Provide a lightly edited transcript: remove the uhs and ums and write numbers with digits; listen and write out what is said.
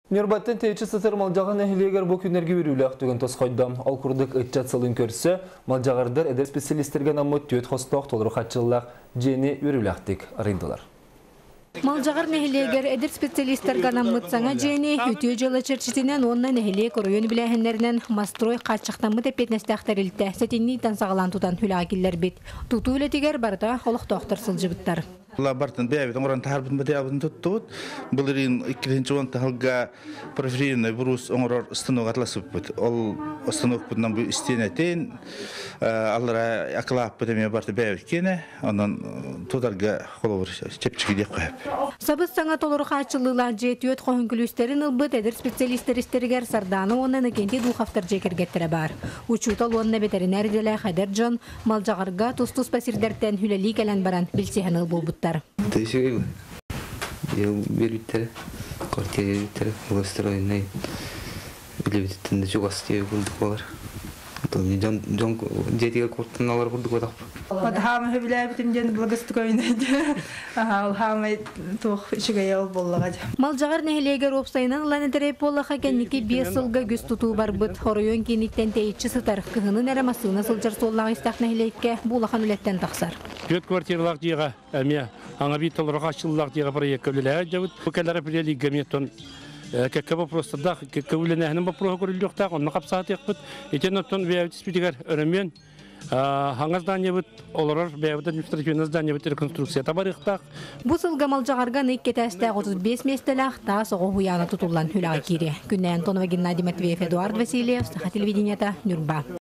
Нюрбаттен тейчі сытыр малжаған әхілегер бұл күнерге өрілі ақтығын тосқойдам. Ал күрдік үтчат сылын көрсі, малжағардар әдер специалистерген амыт түйет қостық толыры қатшылылақ жені өрілі ақтық арындылар. Малжағар нәхілегер әдер специалистер ғанамыт саңа жені үтіе жылы черчетінен онна нәхілег оройын біләхінлерінен мастрой қатшықтамыт әпетнестіқтар үлті сәтінні тансағалан тұтан хүләгілер бет. Тұту үлетігер барда олық тоқтыр сылжыбыттар. Лабартын бәйбетін оран тағарбын бәдәбін тұттуыд. Бұлырын 2-1 тағылға профилированный бұрыс оңырар ұстануға атласып бұд. Ол ұстануқ бұдынан бұл істен әтен, аллара ақылап бұдымен барты бәйбет кені, онын тұдарға қолуыр чепчігі де қойып. Сабыз саңа толыры қатшылыла жетіет қоғын күлістерін ұлбыт әдір специалистерістергер сарданы онын әкенде дұқафтар жекергеттірі бар. Учутал онына ветеринар делі қадыр жон, малжағарға тұстус пасирдерден хүләлі кәлін баран білсеген ұл болбыттар. Тышыгы ел бербиттер, квартира бербиттер, благоустроенный билебиттен де жугасты курдук болар. Жон жетиге куртуналар курдук атак. Хам билебитин жен благоустроенный. Ал хам тух шыгаял боллага. Малжагар нехлегер опсайнан ланетереп боллага кенники 5 жылга күз тутуу барбыт хоройон киниктен тейчи сытар кыгынын эремасына сылжар соллага истак нехлекке булахан үлеттен таксар. Göt kvartiralar diye emiye ana bir tolrak açılırlar diye buraya köylüler cevut bu kadar böyle gemiyeton kekebe просто da kekebule nehne bu proje kuruluyor da onu kapsat yapıp etenaton ve spitiger öğrenmeyen hangazdan cevut olur ve administrasyondan cevut rekonstrüksiya tabarıqta. Bu sılga maljagarga nekketeste 35 mestelak ta soğuk huyana tutulan hülakiri. Günden Antonova Gennadiy Matveyev, Eduard Vasilyev, Saha televideniyata Nürba.